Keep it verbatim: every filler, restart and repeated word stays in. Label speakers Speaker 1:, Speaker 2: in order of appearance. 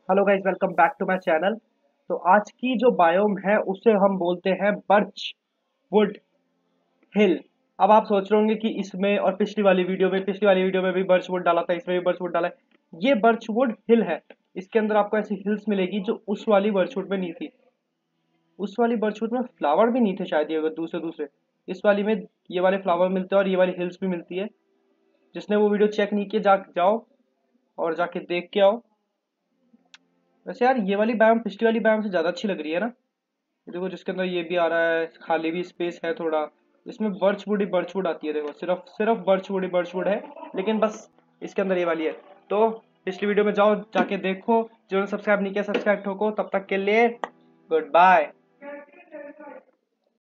Speaker 1: Hello guys, welcome back to my channel. तो आज की जो बायोम है उसे हम बोलते हैं बर्च वुड हिल। अब आप सोच रहे होंगे कि इसमें और पिछली वाली वीडियो में पिछली वाली वीडियो में भी बर्च वुड डाला था, इसमें भी बर्च वुड डाला है। ये बर्च वुड हिल है। इसके अंदर आपको ऐसी हिल्स मिलेगी जो उस वाली बर्च वुड में नहीं थी। उस वाली बर्च वुड में फ्लावर भी नहीं थे शायद, ये अगर दूसरे दूसरे इस वाली में ये वाले फ्लावर मिलते हैं और ये वाली हिल्स भी मिलती है। जिसने वो वीडियो चेक नहीं किया, जा जाओ और जाके देख के आओ। वैसे यार ये वाली बैम पिछली वाली बैम से ज्यादा अच्छी लग रही है ना। ये देखो, जिसके अंदर ये भी आ रहा है, खाली भी स्पेस है थोड़ा। इसमें बर्चवुड ही बर्चवुड आती है, देखो सिर्फ सिर्फ बर्चवुड ही बर्चवुड है। लेकिन बस इसके अंदर ये वाली है। तो पिछली वीडियो में जाओ, जाके देखो। जिन्होंने सब्सक्राइब नहीं किया सब्सक्राइब ठोको। तब तक के लिए गुड बाय।